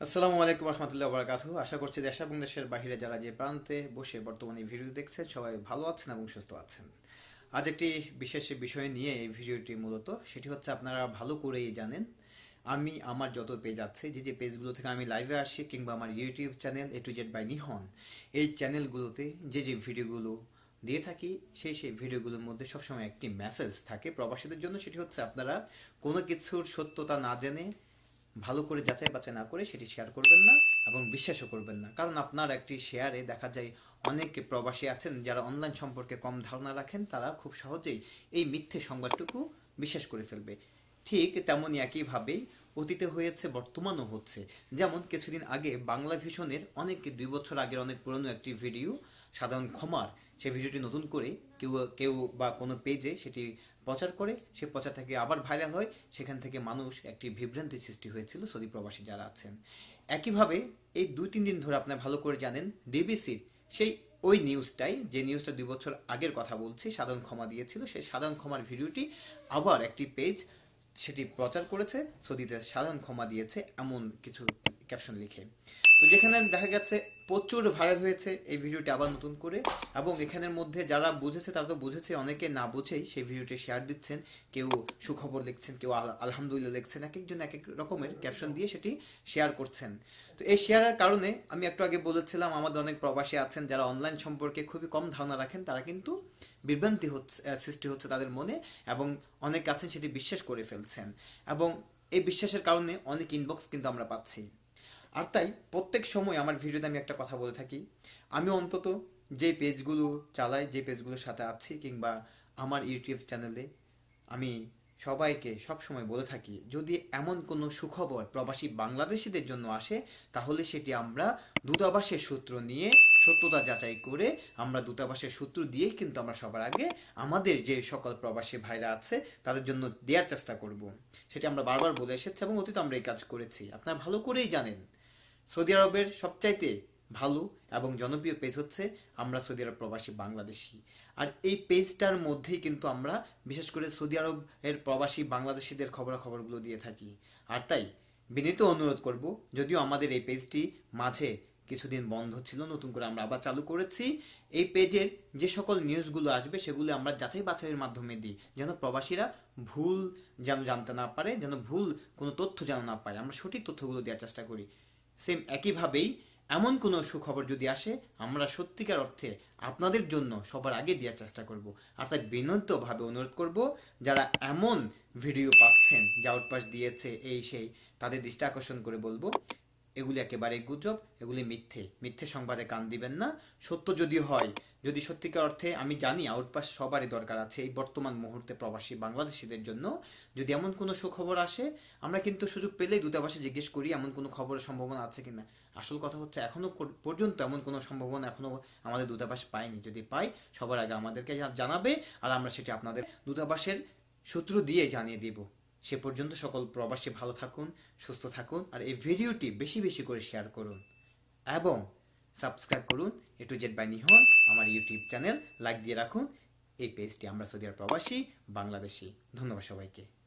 আসসালামু আলাইকুম রহমতুল্লাহ বারাকাতুহু। আশা করছি দেশ এবং দেশের বাইরে যারা যে প্রান্তে বসে বর্তমানে ভিডিও দেখছেন সবাই ভালো আছেন এবং সুস্থ আছেন। আজ একটি বিশেষ বিষয় নিয়ে এই ভিডিওটি মূলত সেটি হচ্ছে আপনারা ভালো করেই জানেন আমি আমার যত পেজ আছে যে পেজগুলো থেকে আমি লাইভে আসি কিংবা আমার YouTube channel A to Z by Nihon এই চ্যানেলগুলোতে যে ভিডিওগুলো দিয়ে থাকি সেই ভিডিওগুলোর মধ্যে সবসময় একটি মেসেজ থাকে প্রবাসীদের জন্য। সেটি হচ্ছে আপনারা কোনো কিছুর সত্যতা না জেনে ভালো করে যাচাই বাছাই না করে সেটি শেয়ার করবেন না এবং বিশ্বাসও করবেন না। কারণ আপনার একটি শেয়ারে দেখা যায় অনেক প্রবাসী আছেন যারা অনলাইন সম্পর্কে কম ধারণা রাখেন, তারা খুব সহজেই এই মিথ্যে সংবাদটুকু বিশ্বাস করে ফেলবে। ঠিক তেমনই একইভাবেই অতীতে হয়েছে, বর্তমানও হচ্ছে। যেমন কিছুদিন আগে বাংলা ভিশনের অনেক 2 বছর আগের অনেক পুরনো একটি ভিডিও সাধারণ ক্ষমার, সেই ভিডিওটি নতুন করে কেউ কেউ বা কোনো পেজে সেটি প্রচার করে, সে প্রচার থেকে আবার ভাইরাল হয়। সেখান থেকে মানুষ একটি বিভ্রান্তির সৃষ্টি হয়েছিল সৌদি প্রবাসী যারা আছেন। একইভাবে এই 2-3 দিন ধরে আপনারা ভালো করে জানেন ডিবিসির সেই ওই নিউজটাই, যে নিউজটা 2 বছর আগের কথা বলছি, সাধারণ ক্ষমা দিয়েছিল, সেই সাধারণ ক্ষমার ভিডিওটি আবার একটি পেজ সেটি প্রচার করেছে সৌদিতে সাধারণ ক্ষমা দিয়েছে এমন কিছু ক্যাপশন লিখে। তো যেখানে দেখা গেছে প্রচুর ভাইরাল হয়েছে এই ভিডিওটি আবার নতুন করে, এবং এখানের মধ্যে যারা বুঝেছে তারা তো বুঝেছে, অনেকে না বুঝেই সেই ভিডিওটি শেয়ার দিচ্ছেন। কেউ সুখবর লিখছেন, কেউ আলহামদুলিল্লাহ লিখছেন, এক একজন এক এক রকমের ক্যাপশন দিয়ে সেটি শেয়ার করছেন। তো এই শেয়ারের কারণে আমি একটু আগে বলেছিলাম আমাদের অনেক প্রবাসী আছেন যারা অনলাইন সম্পর্কে খুবই কম ধারণা রাখেন, তারা কিন্তু বিভ্রান্তি সৃষ্টি হচ্ছে তাদের মনে, এবং অনেক আছেন সেটি বিশ্বাস করে ফেলছেন, এবং এই বিশ্বাসের কারণে অনেক ইনবক্স কিন্তু আমরা পাচ্ছি। আর তাই প্রত্যেক সময় আমার ভিডিওতে আমি একটা কথা বলে থাকি, আমি অন্তত যে পেজগুলো চালাই, যে পেজগুলোর সাথে আছি, কিংবা আমার ইউটিউব চ্যানেলে আমি সবাইকে সবসময় বলে থাকি, যদি এমন কোনো সুখবর প্রবাসী বাংলাদেশিদের জন্য আসে তাহলে সেটি আমরা দূতাবাসের সূত্র নিয়ে সত্যতা যাচাই করে, আমরা দূতাবাসের সূত্র দিয়েই কিন্তু আমরা সবার আগে আমাদের যে সকল প্রবাসী ভাইরা আছে তাদের জন্য দেওয়ার চেষ্টা করব। সেটি আমরা বারবার বলে এসেছি এবং অতীতে আমরা এই কাজ করেছি, আপনারা ভালো করেই জানেন। সৌদি আরবের সবচাইতে ভালো এবং জনপ্রিয় পেজ হচ্ছে আমরা সৌদি আরব প্রবাসী বাংলাদেশি, আর এই পেজটার মধ্যেই কিন্তু আমরা বিশেষ করে সৌদি আরবের প্রবাসী বাংলাদেশিদের খবরাখবরগুলো দিয়ে থাকি। আর তাই বিনীত অনুরোধ করব, যদিও আমাদের এই পেজটি মাঝে কিছুদিন বন্ধ ছিল, নতুন করে আমরা আবার চালু করেছি। এই পেজের যে সকল নিউজগুলো আসবে সেগুলো আমরা যাচাই বাছাইয়ের মাধ্যমে দিই, যেন প্রবাসীরা ভুল যেন জানতে না পারে, যেন ভুল কোনো তথ্য যেন না পায়, আমরা সঠিক তথ্যগুলো দেওয়ার চেষ্টা করি। সেম একইভাবেই এমন কোনো সুখবর যদি আসে আমরা সত্যিকার অর্থে আপনাদের জন্য সবার আগে দেওয়ার চেষ্টা করব। আর তাই বিনীতভাবে অনুরোধ করব, যারা এমন ভিডিও পাচ্ছেন যে আউটপাস দিয়েছে এই সেই, তাদের দৃষ্টি আকর্ষণ করে বলবো এগুলি একেবারে গুজব, এগুলি মিথ্যে, মিথ্যে সংবাদে কান দিবেন না। সত্য যদি হয়, যদি সত্যিকার অর্থে, আমি জানি আউটপাস সবারই দরকার আছে এই বর্তমান মুহূর্তে প্রবাসী বাংলাদেশিদের জন্য, যদি এমন কোনো সুখবর আসে আমরা কিন্তু সুযোগ পেলেই দূতাবাসে জিজ্ঞেস করি এমন কোনো খবরের সম্ভাবনা আছে কিনা। আসল কথা হচ্ছে এখনো পর্যন্ত এমন কোনো সম্ভাবনা এখনো আমাদের দূতাবাস পায়নি। যদি পাই সবার আগে আমাদেরকে জানাবে, আর আমরা সেটি আপনাদের দূতাবাসের সূত্র দিয়ে জানিয়ে দিব। সে পর্যন্ত সকল প্রবাসী ভালো থাকুন, সুস্থ থাকুন, আর এই ভিডিওটি বেশি বেশি করে শেয়ার করুন এবং সাবস্ক্রাইব করুন A to Z by Nihon আমার ইউটিউব চ্যানেল, লাইক দিয়ে রাখুন এই পেজটি আমরা সৌদি আরব প্রবাসী বাংলাদেশি। ধন্যবাদ সবাইকে।